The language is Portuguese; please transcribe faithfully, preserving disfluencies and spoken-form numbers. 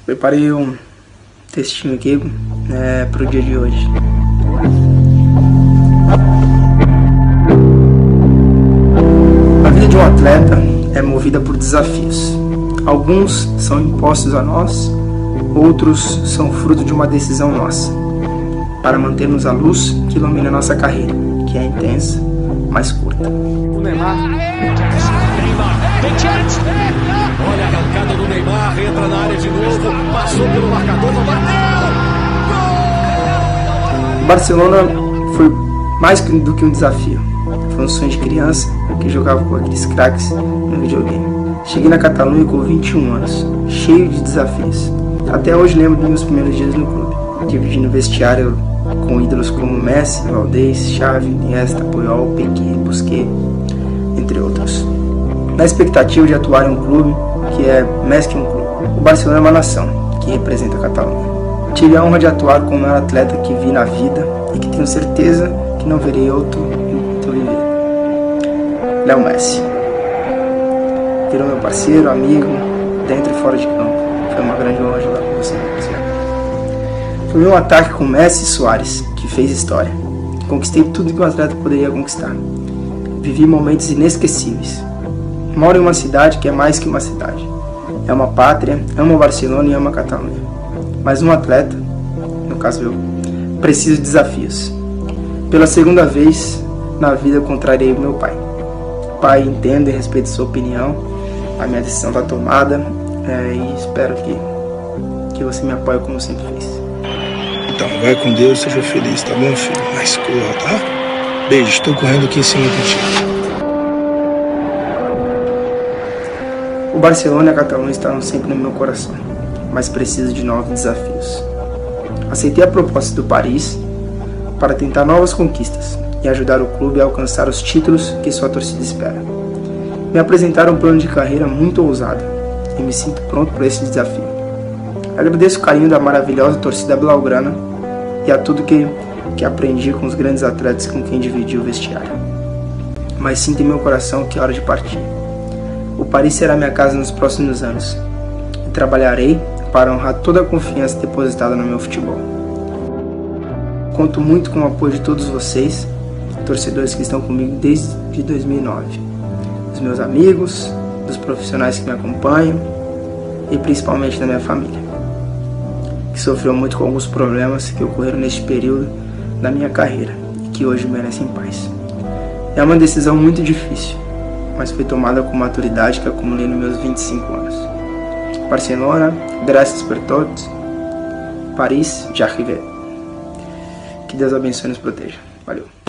Preparei um textinho aqui né, para o dia de hoje. A vida de um atleta é movida por desafios. Alguns são impostos a nós, outros são fruto de uma decisão nossa, para mantermos a luz que ilumina a nossa carreira, que é intensa, mas curta. O Neymar. Olha a arrancada do Neymar, entra na área de novo, passou pelo marcador, bateu! O Barcelona foi mais do que um desafio. Foi um sonho de criança que jogava com aqueles craques no videogame. Cheguei na Catalunha com vinte e um anos, cheio de desafios. Até hoje lembro dos meus primeiros dias no clube, dividindo vestiário com ídolos como Messi, Valdés, Xavi, Iniesta, Puyol, Piqué, Busquets, entre outros. Na expectativa de atuar em um clube que é mais que um clube. O Barcelona é uma nação que representa a Catalunha. Tive a honra de atuar com o maior atleta que vi na vida e que tenho certeza que não verei outro enquanto eu viver. Léo Messi. Virou meu parceiro, amigo, dentro e fora de campo. Foi uma grande honra jogar com você, Cristiano. Foi um ataque com Messi e Suárez que fez história. Conquistei tudo que um atleta poderia conquistar. Vivi momentos inesquecíveis. Moro em uma cidade que é mais que uma cidade. É uma pátria, amo Barcelona e amo a Catalunha. Mas um atleta, no caso eu, precisa de desafios. Pela segunda vez na vida contrariei o meu pai. Pai, entendo e respeito sua opinião. A minha decisão está tomada é, e espero que, que você me apoie como sempre fez. Então, vai com Deus, seja feliz, tá bom, filho? Mas corra, tá? Beijo, estou correndo aqui em cima contigo. O Barcelona e a Catalunha estavam sempre no meu coração, mas preciso de novos desafios. Aceitei a proposta do Paris para tentar novas conquistas e ajudar o clube a alcançar os títulos que sua torcida espera. Me apresentaram um plano de carreira muito ousado e me sinto pronto para esse desafio. Agradeço o carinho da maravilhosa torcida blaugrana e a tudo que, que aprendi com os grandes atletas com quem dividi o vestiário. Mas sinto em meu coração que é hora de partir. O Paris será minha casa nos próximos anos e trabalharei para honrar toda a confiança depositada no meu futebol. Conto muito com o apoio de todos vocês, torcedores que estão comigo desde dois mil e nove, dos meus amigos, dos profissionais que me acompanham e principalmente da minha família, que sofreu muito com alguns problemas que ocorreram neste período da minha carreira e que hoje merecem paz. É uma decisão muito difícil, mas foi tomada com maturidade que acumulei nos meus vinte e cinco anos. Barcelona, graças por todos. Paris, j'arrive. Que Deus abençoe e nos proteja. Valeu.